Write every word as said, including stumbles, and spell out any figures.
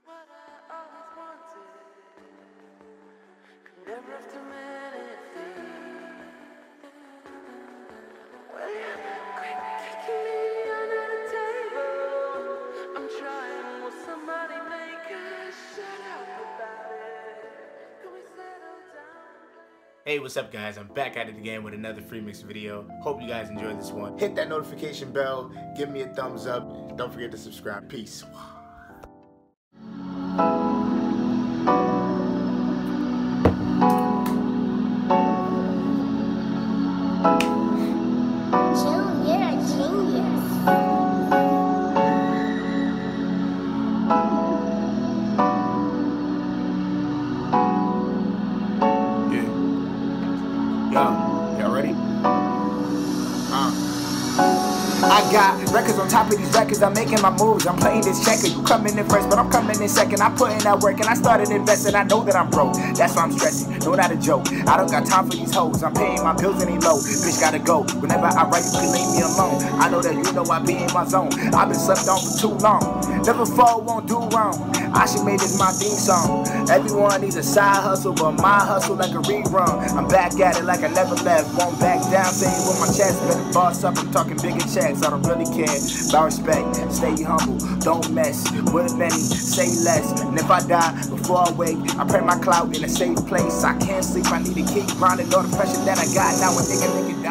what I always wanted. Could never have too many things. Well, you quit kicking me under the table. I'm trying, will somebody make us shut up about it? Can we settle down? Hey, what's up guys? I'm back at it again with another free mix video. Hope you guys enjoyed this one. Hit that notification bell, give me a thumbs up. Don't forget to subscribe. Peace. I got records on top of these records, I'm making my moves, I'm playing this checker. You coming in first, but I'm coming in second. I put in that work and I started investing. I know that I'm broke, that's why I'm stressing, no, not a joke. I don't got time for these hoes, I'm paying my bills and they low. Bitch gotta go, whenever I write you can leave me alone. I know that you know I be in my zone, I've been slept on for too long. Never fall, won't do wrong, I should make this my theme song. Everyone needs a side hustle, but my hustle like a rerun. I'm back at it like I never left, won't back down, saying with my chest. Better boss up, I'm talking bigger checks. I don't really care about respect, stay humble, don't mess with many, say less. And if I die before I wake, I pray my cloud in a safe place. I can't sleep, I need to keep grinding all the pressure that I got. Now a nigga nigga